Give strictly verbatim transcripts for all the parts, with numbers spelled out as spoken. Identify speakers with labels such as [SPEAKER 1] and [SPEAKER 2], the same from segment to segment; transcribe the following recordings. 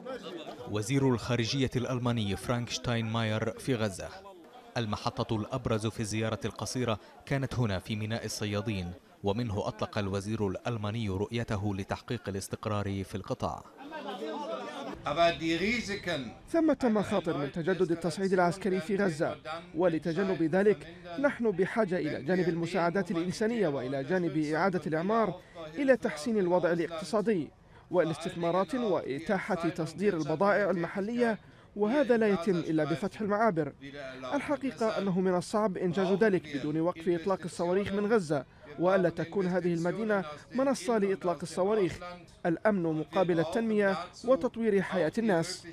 [SPEAKER 1] وزير الخارجية الألماني فرانك شتاينماير في غزة. المحطة الأبرز في الزيارة القصيرة كانت هنا في ميناء الصيادين، ومنه أطلق الوزير الألماني رؤيته لتحقيق الاستقرار في القطاع.
[SPEAKER 2] ثمة مخاطر من تجدد التصعيد العسكري في غزة، ولتجنب ذلك نحن بحاجة إلى جانب المساعدات الإنسانية وإلى جانب إعادة الإعمار إلى تحسين الوضع الاقتصادي والاستثمارات وإتاحة تصدير البضائع المحلية، وهذا لا يتم إلا بفتح المعابر. الحقيقة أنه من الصعب إنجاز ذلك بدون وقف إطلاق الصواريخ من غزة، وألا تكون هذه المدينة منصة لإطلاق الصواريخ. الأمن مقابل التنمية وتطوير حياة الناس.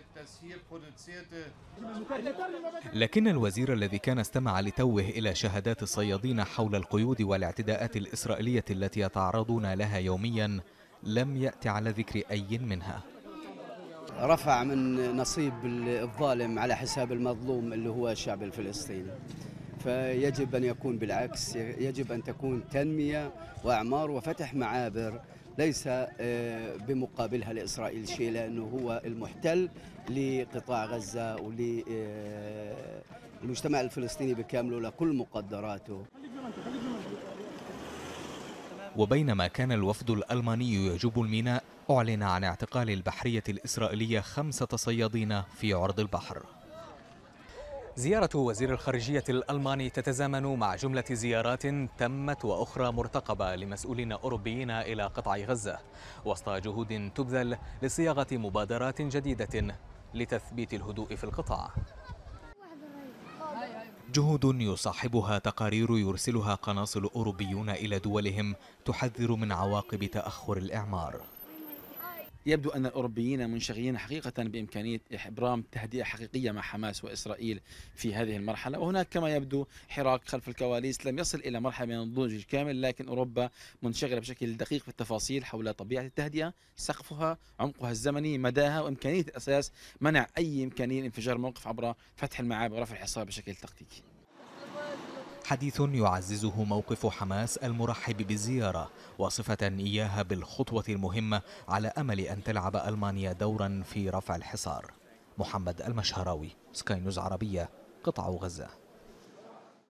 [SPEAKER 1] لكن الوزير الذي كان استمع لتوه إلى شهادات الصيادين حول القيود والاعتداءات الإسرائيلية التي يتعرضون لها يوميا لم يأتي على ذكر أي منها.
[SPEAKER 3] رفع من نصيب الظالم على حساب المظلوم اللي هو الشعب الفلسطيني، فيجب أن يكون بالعكس، يجب أن تكون تنمية وأعمار وفتح معابر، ليس بمقابلها لإسرائيل شيء، لأنه هو المحتل لقطاع غزة وللمجتمع الفلسطيني بكامله لكل مقدراته.
[SPEAKER 1] وبينما كان الوفد الألماني يجوب الميناء، أعلن عن اعتقال البحرية الإسرائيلية خمسة صيادين في عرض البحر. زيارة وزير الخارجية الألماني تتزامن مع جملة زيارات تمت وأخرى مرتقبة لمسؤولين أوروبيين إلى قطاع غزة، وسط جهود تبذل لصياغة مبادرات جديدة لتثبيت الهدوء في القطاع. جهود يصاحبها تقارير يرسلها قناصل أوروبيون إلى دولهم تحذر من عواقب تأخر الإعمار.
[SPEAKER 4] يبدو أن الأوروبيين منشغلين حقيقة بإمكانية إبرام تهدئة حقيقية مع حماس وإسرائيل في هذه المرحلة، وهناك كما يبدو حراك خلف الكواليس لم يصل إلى مرحلة من النضوج الكامل، لكن أوروبا منشغلة بشكل دقيق في التفاصيل حول طبيعة التهدئة، سقفها، عمقها الزمني، مداها، وإمكانية أساس منع أي إمكانية انفجار موقف عبر فتح المعابر ورفع الحصار بشكل تكتيكي.
[SPEAKER 1] حديث يعززه موقف حماس المرحب بالزيارة، وصفة إياها بالخطوة المهمة على أمل أن تلعب ألمانيا دورا في رفع الحصار. محمد المشهراوي، سكاي نيوز عربية، قطاع غزة.